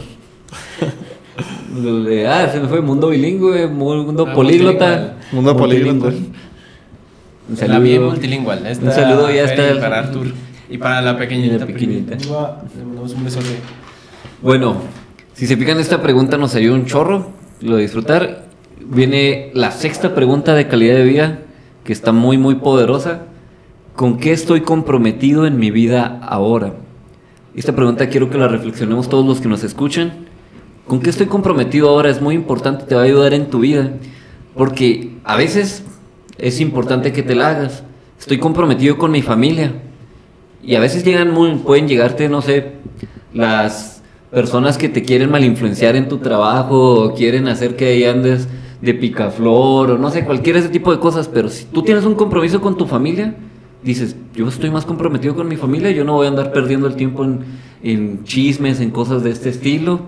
de, se me fue mundo bilingüe, mundo políglota. Mundo políglota. Un saludo. Bien multilingüe. Un saludo ya está. Para Artur. Y para la pequeñita. Le mandamos un besote. Bueno, si se fijan, esta pregunta nos ayuda un chorro, lo de disfrutar. Viene la sexta pregunta de calidad de vida, que está muy, muy poderosa. ¿Con qué estoy comprometido en mi vida ahora? Esta pregunta quiero que la reflexionemos todos los que nos escuchan. ¿Con qué estoy comprometido ahora? Es muy importante, te va a ayudar en tu vida. Porque a veces es importante que te la hagas. Estoy comprometido con mi familia. Y a veces pueden llegarte, no sé, las personas que te quieren malinfluenciar en tu trabajo o quieren hacer que ahí andes de picaflor o no sé, cualquier ese tipo de cosas, pero si tú tienes un compromiso con tu familia, dices, yo estoy más comprometido con mi familia, yo no voy a andar perdiendo el tiempo en chismes, en cosas de este estilo.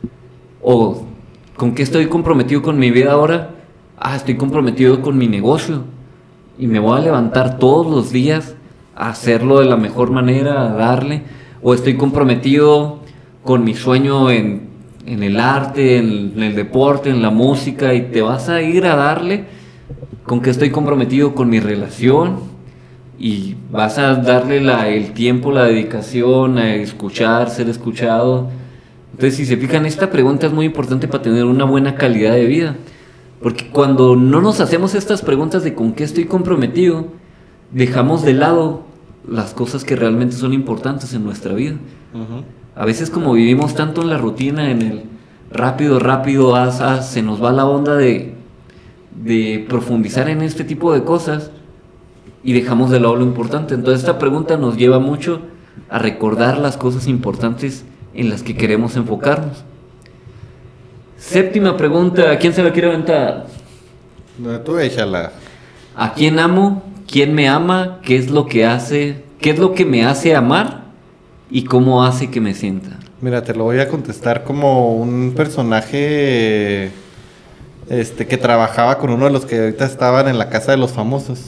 O, ¿con qué estoy comprometido con mi vida ahora? Estoy comprometido con mi negocio y me voy a levantar todos los días a hacerlo de la mejor manera, a darle. O estoy comprometido con mi sueño en el arte, en el deporte, en la música, y te vas a ir a darle. ¿Con qué estoy comprometido con mi relación? Y vas a darle el tiempo, la dedicación a escuchar, ser escuchado. Entonces, si se fijan, esta pregunta es muy importante para tener una buena calidad de vida. Porque cuando no nos hacemos estas preguntas de con qué estoy comprometido, dejamos de lado las cosas que realmente son importantes en nuestra vida. A veces, como vivimos tanto en la rutina, en el rápido, se nos va la onda de profundizar en este tipo de cosas y dejamos de lado lo importante. Entonces, esta pregunta nos lleva mucho a recordar las cosas importantes en las que queremos enfocarnos. Séptima pregunta, ¿a quién se la quiere aventar? No, tú échala. ¿A quién amo? ¿Quién me ama? ¿Qué es lo que hace? ¿Qué es lo que me hace amar? ¿Y cómo hace que me sienta? Mira, te lo voy a contestar como un personaje que trabajaba con uno de los que ahorita estaban en la Casa de los Famosos.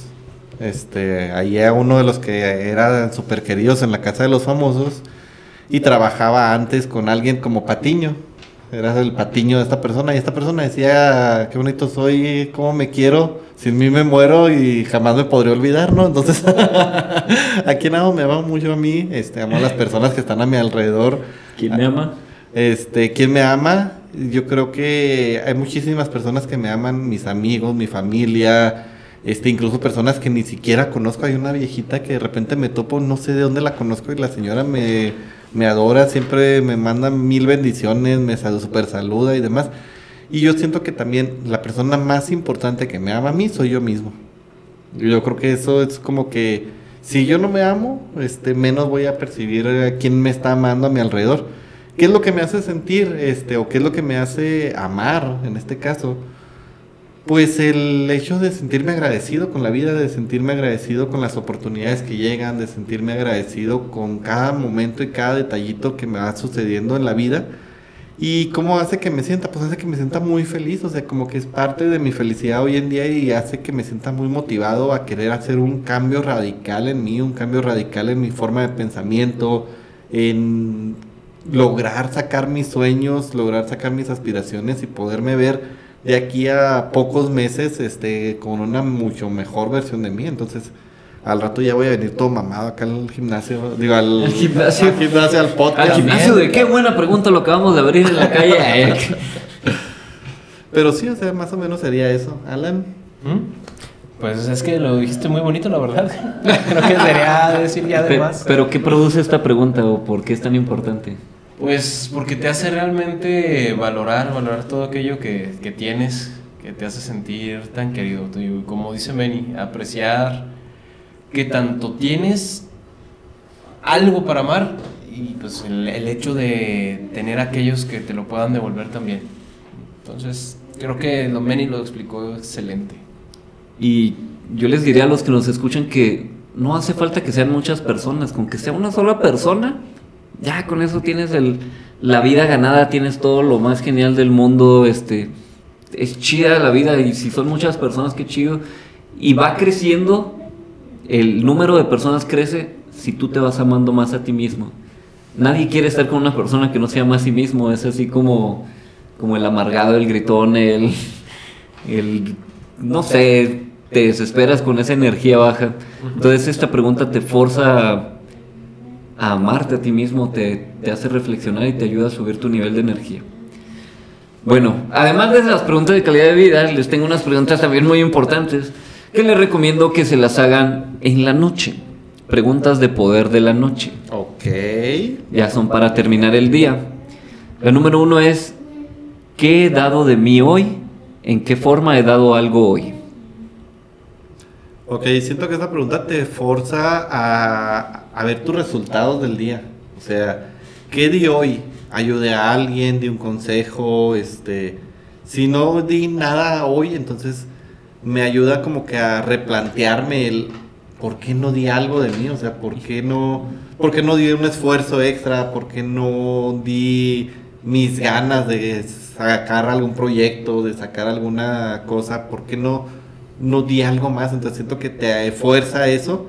Ahí era uno de los que eran súper queridos en la Casa de los Famosos y trabajaba antes con alguien como Patiño. Era el Patiño de esta persona y esta persona decía, qué bonito soy, cómo me quiero, sin mí me muero y jamás me podré olvidar, ¿no? Entonces, ¿a quién amo? Me amo mucho a mí, amo a las personas que están a mi alrededor. ¿Quién me ama? ¿Quién me ama? Yo creo que hay muchísimas personas que me aman, mis amigos, mi familia, incluso personas que ni siquiera conozco. Hay una viejita que de repente me topo, no sé de dónde la conozco, y la señora me adora, siempre me manda 1000 bendiciones, me super saluda y demás. Y yo siento que también la persona más importante que me ama a mí soy yo mismo. Yo creo que eso es como que si yo no me amo, menos voy a percibir a quién me está amando a mi alrededor. ¿Qué es lo que me hace sentir, o qué es lo que me hace amar en este caso? Pues el hecho de sentirme agradecido con la vida, de sentirme agradecido con las oportunidades que llegan, de sentirme agradecido con cada momento y cada detallito que me va sucediendo en la vida. ¿Y cómo hace que me sienta? Pues hace que me sienta muy feliz, o sea, como que es parte de mi felicidad hoy en día y hace que me sienta muy motivado a querer hacer un cambio radical en mí, un cambio radical en mi forma de pensamiento, en lograr sacar mis sueños, lograr sacar mis aspiraciones y poderme ver de aquí a pocos meses con una mucho mejor versión de mí. Entonces al rato ya voy a venir todo mamado acá al gimnasio, digo al gimnasio, al podcast. Al gimnasio, de qué buena pregunta lo acabamos de abrir en la calle. Pero sí, o sea, más o menos sería eso. Alan. Pues es que lo dijiste muy bonito, la verdad. Creo que sería decir ya de más. Pero ¿qué produce esta pregunta o por qué es tan importante? Pues porque te hace realmente valorar todo aquello que tienes, que te hace sentir tan querido. Y como dice Benny, apreciar que tanto tienes algo para amar y pues el hecho de tener aquellos que te lo puedan devolver también. Entonces creo que Benny lo explicó excelente. Y yo les diría a los que nos escuchan que no hace falta que sean muchas personas, con que sea una sola persona, ya con eso tienes la vida ganada, tienes todo lo más genial del mundo. Es chida la vida, y si son muchas personas, qué chido. Y va creciendo, el número de personas crece si tú te vas amando más a ti mismo. Nadie quiere estar con una persona que no se ama a sí mismo. Es así como el amargado, el gritón, el no sé, te desesperas con esa energía baja. Entonces esta pregunta te forza a amarte a ti mismo, te hace reflexionar y te ayuda a subir tu nivel de energía. Bueno, además de las preguntas de calidad de vida, les tengo unas preguntas también muy importantes que les recomiendo que se las hagan en la noche. Preguntas de poder de la noche. Ok. Ya son para terminar el día. La número 1 es: ¿qué he dado de mí hoy? ¿En qué forma he dado algo hoy? Ok, siento que esta pregunta te forza a ver tus resultados del día. O sea, ¿qué di hoy? ¿Ayudé a alguien? ¿Di un consejo? Si no di nada hoy, entonces me ayuda como que a replantearme el por qué no di algo de mí, o sea, por qué no di un esfuerzo extra, por qué no di mis ganas de sacar algún proyecto, de sacar alguna cosa, por qué no di algo más. Entonces siento que te fuerza eso.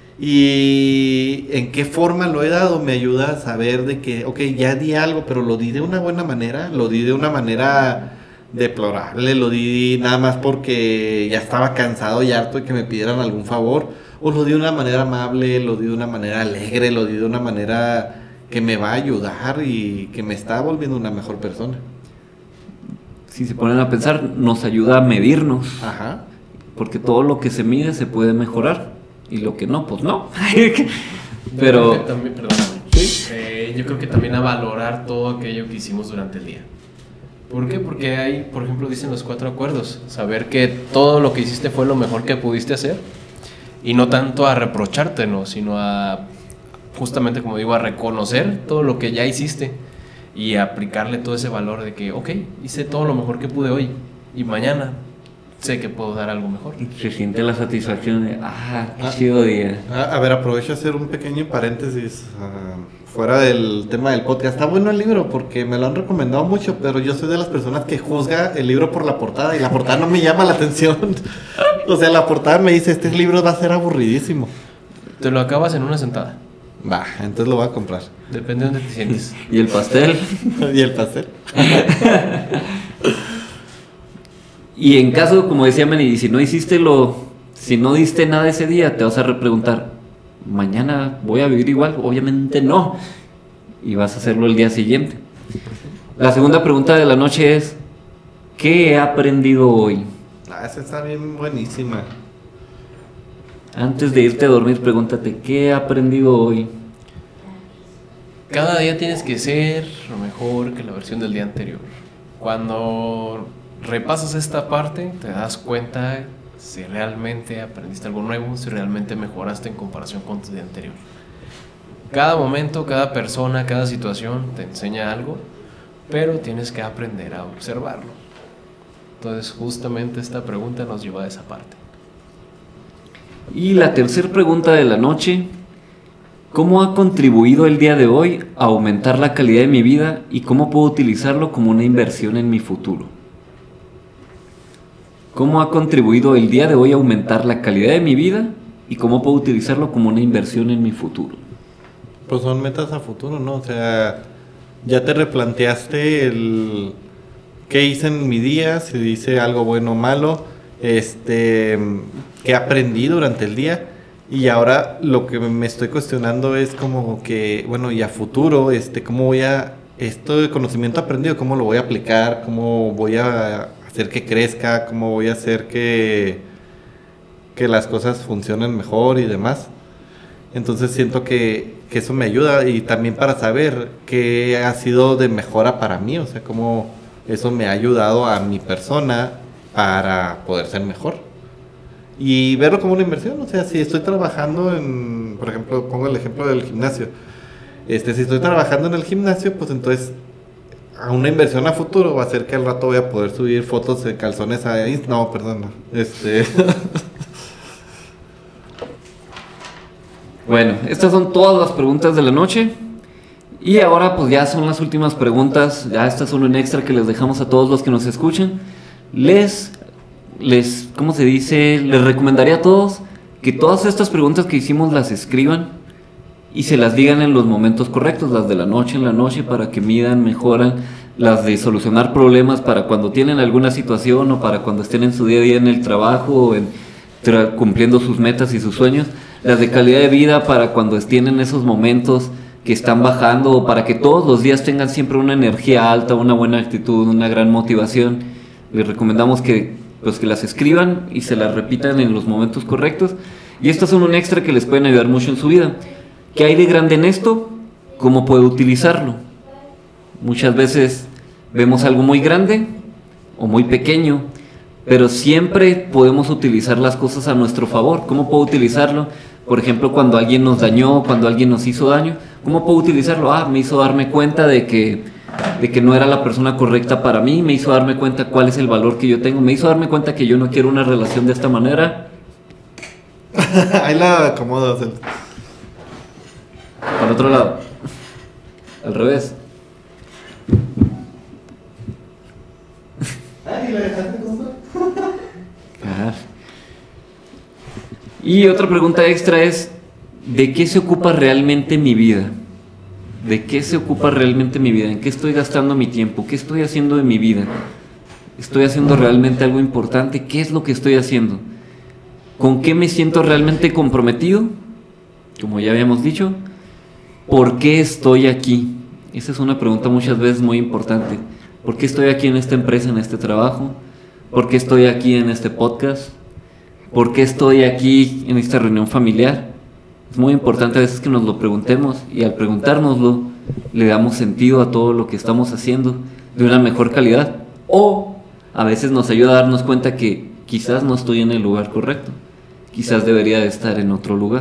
Y en qué forma lo he dado me ayuda a saber de que, ok, ya di algo, pero lo di de una buena manera, lo di de una manera deplorable, lo di nada más porque ya estaba cansado y harto de que me pidieran algún favor, o lo di de una manera amable, lo di de una manera alegre, lo di de una manera que me va a ayudar y que me está volviendo una mejor persona. Si se ponen a pensar, nos ayuda a medirnos. Ajá. Porque todo lo que se mide se puede mejorar. Y lo que no, pues no. Pero... También, perdóname. ¿Sí? Yo creo que también a valorar todo aquello que hicimos durante el día. ¿Por qué? Porque hay, por ejemplo, dicen los 4 acuerdos. Saber que todo lo que hiciste fue lo mejor que pudiste hacer. Y no tanto a reprocharte, ¿no? Sino a, justamente como digo, a reconocer todo lo que ya hiciste. Y a aplicarle todo ese valor de que, ok, hice todo lo mejor que pude hoy. Y mañana sé que puedo dar algo mejor. Se siente la satisfacción de, qué chido día. A ver, aprovecho a hacer un pequeño paréntesis fuera del tema del podcast. Está bueno el libro porque me lo han recomendado mucho, pero yo soy de las personas que juzga el libro por la portada y la portada no me llama la atención. O sea, la portada me dice, este libro va a ser aburridísimo. Te lo acabas en una sentada. Va, entonces lo voy a comprar. Depende de dónde te sientes. ¿Y el pastel? ¿Y el pastel? Y en caso, como decía Manny, si no diste nada ese día, te vas a repreguntar, ¿mañana voy a vivir igual? Obviamente no. Y vas a hacerlo el día siguiente. La segunda pregunta de la noche es, ¿qué he aprendido hoy? Esa está bien buenísima. Antes de irte a dormir, pregúntate, ¿qué he aprendido hoy? Cada día tienes que ser mejor que la versión del día anterior. Cuando repasas esta parte, te das cuenta si realmente aprendiste algo nuevo, si realmente mejoraste en comparación con tu día anterior. Cada momento, cada persona, cada situación te enseña algo, pero tienes que aprender a observarlo. Entonces, justamente esta pregunta nos lleva a esa parte. Y la tercera pregunta de la noche, ¿cómo ha contribuido el día de hoy a aumentar la calidad de mi vida y cómo puedo utilizarlo como una inversión en mi futuro? ¿Cómo ha contribuido el día de hoy a aumentar la calidad de mi vida y cómo puedo utilizarlo como una inversión en mi futuro? Pues son metas a futuro, ¿no? O sea, ya te replanteaste el qué hice en mi día, si hice algo bueno o malo, qué aprendí durante el día. Y ahora lo que me estoy cuestionando es como que, bueno, y a futuro, cómo voy a, esto de conocimiento aprendido, cómo lo voy a aplicar, cómo voy a hacer que crezca, cómo voy a hacer que las cosas funcionen mejor y demás. Entonces siento que eso me ayuda y también para saber qué ha sido de mejora para mí, o sea, cómo eso me ha ayudado a mi persona para poder ser mejor. Y verlo como una inversión, o sea, si estoy trabajando en, por ejemplo, pongo el ejemplo del gimnasio. Si estoy trabajando en el gimnasio, pues entonces a una inversión a futuro va a ser que al rato voy a poder subir fotos de calzones a Instagram. No, perdón, no. Bueno, estas son todas las preguntas de la noche. Y ahora pues ya son las últimas preguntas. Ya estas son un extra que les dejamos a todos los que nos escuchan. ¿Cómo se dice? Les recomendaría a todos que todas estas preguntas que hicimos las escriban y se las digan en los momentos correctos, las de la noche en la noche, para que midan, mejoran, las de solucionar problemas para cuando tienen alguna situación o para cuando estén en su día a día en el trabajo o cumpliendo sus metas y sus sueños, las de calidad de vida para cuando estén en esos momentos que están bajando o para que todos los días tengan siempre una energía alta, una buena actitud, una gran motivación. Les recomendamos que las escriban y se las repitan en los momentos correctos. Y estas son un extra que les pueden ayudar mucho en su vida. ¿Qué hay de grande en esto? ¿Cómo puedo utilizarlo? Muchas veces vemos algo muy grande o muy pequeño, pero siempre podemos utilizar las cosas a nuestro favor. ¿Cómo puedo utilizarlo? Por ejemplo, cuando alguien nos dañó, cuando alguien nos hizo daño, ¿cómo puedo utilizarlo? Me hizo darme cuenta de que de que no era la persona correcta para mí, me hizo darme cuenta cuál es el valor que yo tengo, me hizo darme cuenta que yo no quiero una relación de esta manera. Ahí la acomodo. Para el otro lado. Al revés. Ay, ¿la dejaste justo? Ajá. Y otra pregunta extra es, ¿de qué se ocupa realmente mi vida? ¿De qué se ocupa realmente mi vida? ¿En qué estoy gastando mi tiempo? ¿Qué estoy haciendo de mi vida? ¿Estoy haciendo realmente algo importante? ¿Qué es lo que estoy haciendo? ¿Con qué me siento realmente comprometido? Como ya habíamos dicho. ¿Por qué estoy aquí? Esa es una pregunta muchas veces muy importante. ¿Por qué estoy aquí en esta empresa, en este trabajo? ¿Por qué estoy aquí en este podcast? ¿Por qué estoy aquí en esta reunión familiar? Es muy importante a veces que nos lo preguntemos, y al preguntárnoslo le damos sentido a todo lo que estamos haciendo de una mejor calidad. O a veces nos ayuda a darnos cuenta que quizás no estoy en el lugar correcto, quizás debería de estar en otro lugar.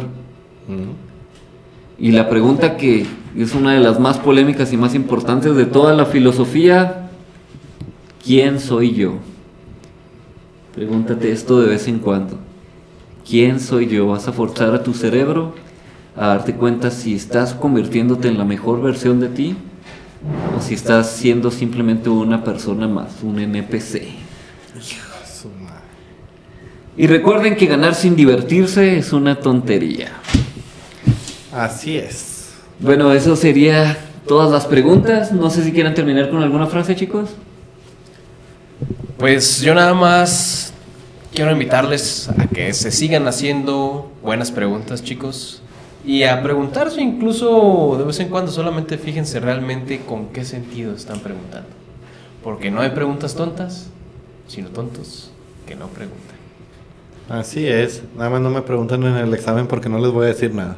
Y la pregunta que es una de las más polémicas y más importantes de toda la filosofía: ¿quién soy yo? Pregúntate esto de vez en cuando. ¿Quién soy yo? Vas a forzar a tu cerebro a darte cuenta si estás convirtiéndote en la mejor versión de ti o si estás siendo simplemente una persona más, un NPC. Y recuerden que ganar sin divertirse es una tontería. Así es. Bueno, eso sería todas las preguntas. No sé si quieran terminar con alguna frase, chicos. Pues yo nada más quiero invitarles a que se sigan haciendo buenas preguntas, chicos, y a preguntarse incluso de vez en cuando. Solamente fíjense realmente con qué sentido están preguntando, porque no hay preguntas tontas, sino tontos que no preguntan. Así es. Nada más no me preguntan en el examen porque no les voy a decir nada.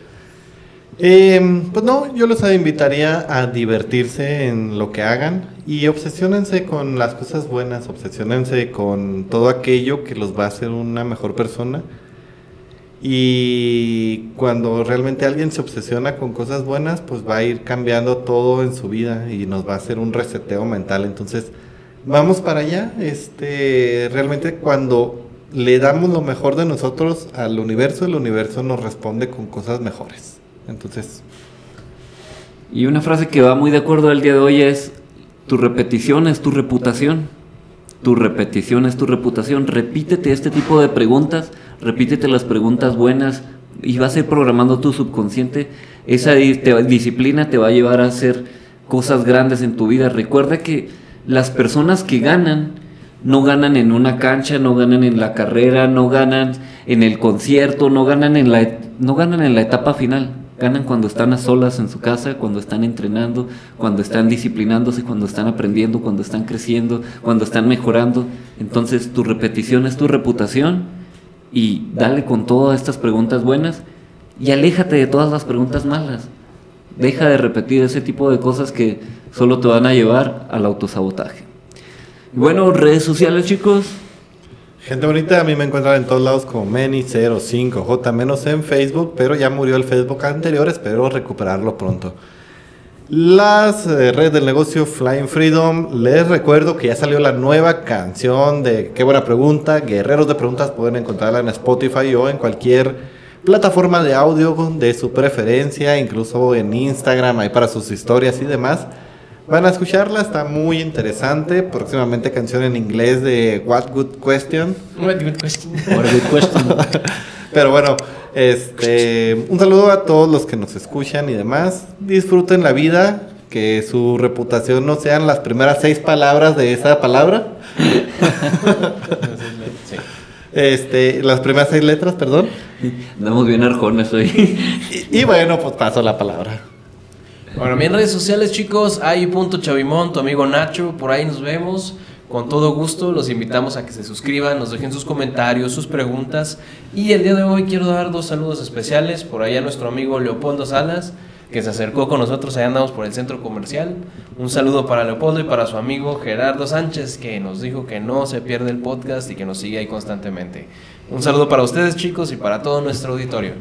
Pues no, yo los invitaría a divertirse en lo que hagan y obsesiónense con las cosas buenas, obsesiónense con todo aquello que los va a hacer una mejor persona. Y cuando realmente alguien se obsesiona con cosas buenas, pues va a ir cambiando todo en su vida y nos va a hacer un reseteo mental. Entonces, vamos para allá. Realmente cuando le damos lo mejor de nosotros al universo, el universo nos responde con cosas mejores. Entonces, y una frase que va muy de acuerdo al día de hoy es: tu repetición es tu reputación. Tu repetición es tu reputación. Repítete este tipo de preguntas, repítete las preguntas buenas y vas a ir programando tu subconsciente. Esa disciplina te va a llevar a hacer cosas grandes en tu vida. Recuerda que las personas que ganan no ganan en una cancha, no ganan en la carrera, no ganan en el concierto, no ganan en la etapa final. Ganan cuando están a solas en su casa, cuando están entrenando, cuando están disciplinándose, cuando están aprendiendo, cuando están creciendo, cuando están mejorando. Entonces tu repetición es tu reputación, y dale con todas estas preguntas buenas y aléjate de todas las preguntas malas. Deja de repetir ese tipo de cosas que solo te van a llevar al autosabotaje. Y bueno, redes sociales, chicos. gente bonita, a mí me encuentran en todos lados como Meni05J, menos en Facebook, pero ya murió el Facebook anterior, espero recuperarlo pronto. Las redes del negocio Flying Freedom, les recuerdo que ya salió la nueva canción de Qué Buena Pregunta, Guerreros de Preguntas, pueden encontrarla en Spotify o en cualquier plataforma de audio de su preferencia, incluso en Instagram, ahí para sus historias y demás. Van a escucharla, está muy interesante. Próximamente canción en inglés de What Good Question. What good question. What a good question. Pero bueno, un saludo a todos los que nos escuchan y demás. Disfruten la vida, que su reputación no sean las primeras 6 palabras de esa palabra. Sí. Las primeras 6 letras, perdón. Andamos bien arjones hoy. Y bueno, pues paso la palabra. Bueno, en redes sociales, chicos, ay.chavimón, tu amigo Nacho, por ahí nos vemos. Con todo gusto, los invitamos a que se suscriban, nos dejen sus comentarios, sus preguntas. Y el día de hoy quiero dar 2 saludos especiales. Por ahí a nuestro amigo Leopoldo Salas, que se acercó con nosotros, allá andamos por el centro comercial. Un saludo para Leopoldo y para su amigo Gerardo Sánchez, que nos dijo que no se pierde el podcast y que nos sigue ahí constantemente. Un saludo para ustedes, chicos, y para todo nuestro auditorio.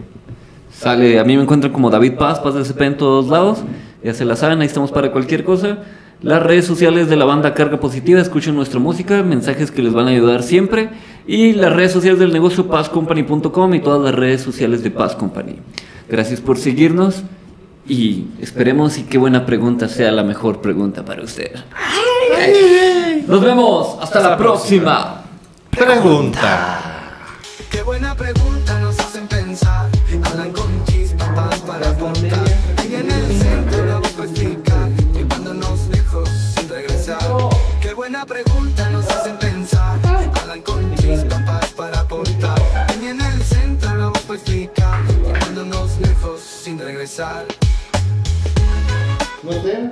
Sale, a mí me encuentran como David Paz, Paz de CP en todos lados. Ya se la saben, ahí estamos para cualquier cosa. las redes sociales de la banda Carga Positiva, escuchen nuestra música, mensajes que les van a ayudar siempre, y las redes sociales del negocio pazcompany.com y todas las redes sociales de Paz Company. Gracias por seguirnos y esperemos y qué buena pregunta sea la mejor pregunta para usted. Nos vemos, hasta la próxima. Pregunta. Qué buena pregunta nos hacen pensar. Hablan con chispas para aportar. Y en el centro la voz explica. Llevándonos lejos sin regresar. Qué buena pregunta nos hacen pensar. Hablan con chispas para aportar. Y en el centro la voz explica. Llevándonos lejos sin regresar. No sé.